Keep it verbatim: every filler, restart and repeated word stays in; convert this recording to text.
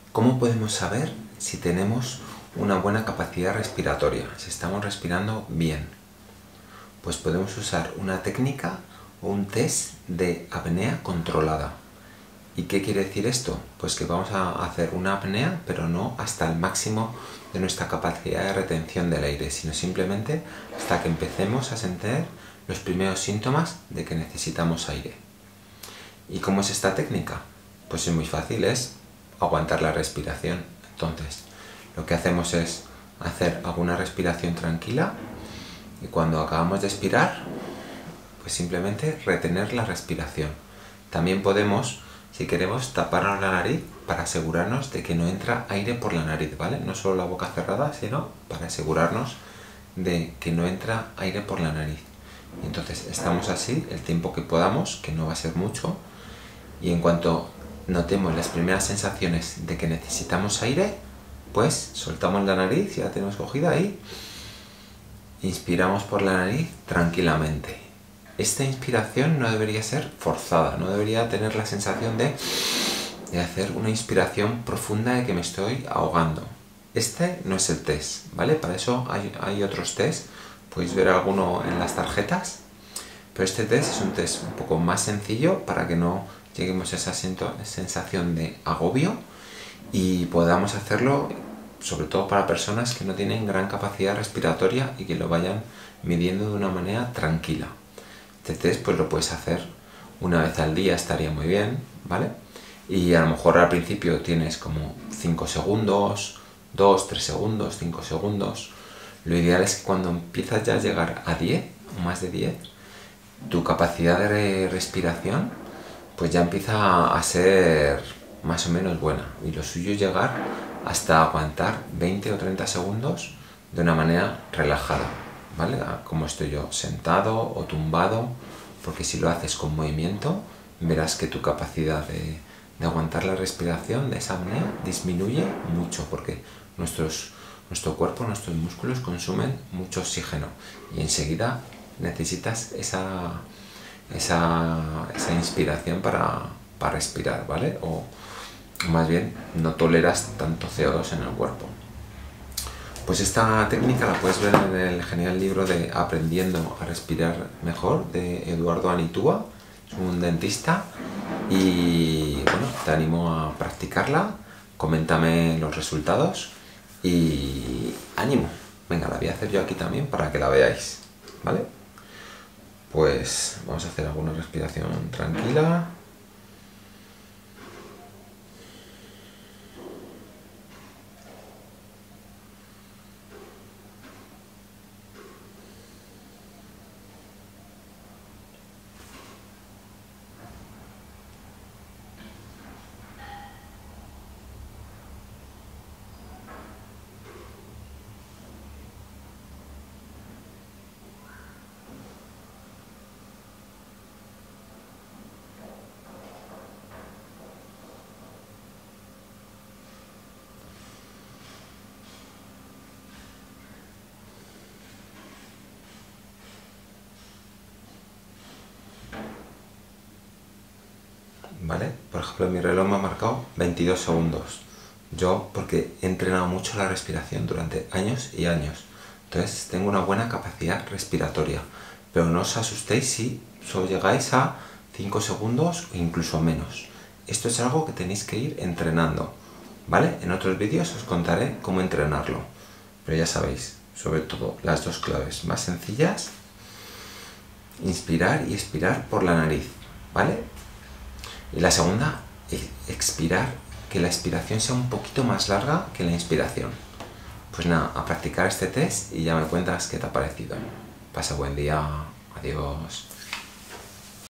¿Cómo podemos saber si tenemos una buena capacidad respiratoria, si estamos respirando bien? Pues podemos usar una técnica o un test de apnea controlada. ¿Y qué quiere decir esto? Pues que vamos a hacer una apnea, pero no hasta el máximo de nuestra capacidad de retención del aire, sino simplemente hasta que empecemos a sentir los primeros síntomas de que necesitamos aire. ¿Y cómo es esta técnica? Pues es muy fácil, es aguantar la respiración. Entonces, lo que hacemos es hacer alguna respiración tranquila y cuando acabamos de expirar, pues simplemente retener la respiración. También podemos, si queremos, taparnos la nariz para asegurarnos de que no entra aire por la nariz, ¿vale? No solo la boca cerrada, sino para asegurarnos de que no entra aire por la nariz. Y entonces estamos así el tiempo que podamos, que no va a ser mucho, y en cuanto notemos las primeras sensaciones de que necesitamos aire, pues soltamos la nariz, ya la tenemos cogida ahí, inspiramos por la nariz tranquilamente. Esta inspiración no debería ser forzada, no debería tener la sensación de, de hacer una inspiración profunda de que me estoy ahogando. Este no es el test, ¿vale? Para eso hay, hay otros test, podéis ver alguno en las tarjetas, pero este test es un test un poco más sencillo para que no lleguemos a esa sensación de agobio y podamos hacerlo sobre todo para personas que no tienen gran capacidad respiratoria y que lo vayan midiendo de una manera tranquila. Este test pues lo puedes hacer una vez al día, estaría muy bien, ¿vale? Y a lo mejor al principio tienes como cinco segundos, dos, tres segundos, cinco segundos. Lo ideal es que cuando empiezas ya a llegar a diez o más de diez, tu capacidad de respiración pues ya empieza a ser más o menos buena. Y lo suyo es llegar hasta aguantar veinte o treinta segundos de una manera relajada, ¿vale? Como estoy yo, sentado o tumbado, porque si lo haces con movimiento, verás que tu capacidad de, de aguantar la respiración de esa manera disminuye mucho, porque nuestros, nuestro cuerpo, nuestros músculos consumen mucho oxígeno y enseguida necesitas esa, esa, esa inspiración para, para respirar, ¿vale? O más bien, no toleras tanto C O dos en el cuerpo. Pues esta técnica la puedes ver en el genial libro de Aprendiendo a respirar mejor de Eduardo Anitúa, es un dentista, y bueno, te animo a practicarla, coméntame los resultados y ánimo. Venga, la voy a hacer yo aquí también para que la veáis, ¿vale? Pues vamos a hacer alguna respiración tranquila. ¿Vale? Por ejemplo, mi reloj me ha marcado veintidós segundos. Yo, porque he entrenado mucho la respiración durante años y años. Entonces, tengo una buena capacidad respiratoria. Pero no os asustéis si solo llegáis a cinco segundos o incluso menos. Esto es algo que tenéis que ir entrenando, ¿vale? En otros vídeos os contaré cómo entrenarlo. Pero ya sabéis, sobre todo, las dos claves más sencillas: inspirar y expirar por la nariz, ¿vale? Y la segunda, expirar, que la expiración sea un poquito más larga que la inspiración. Pues nada, a practicar este test y ya me cuentas qué te ha parecido. Pasa buen día, adiós.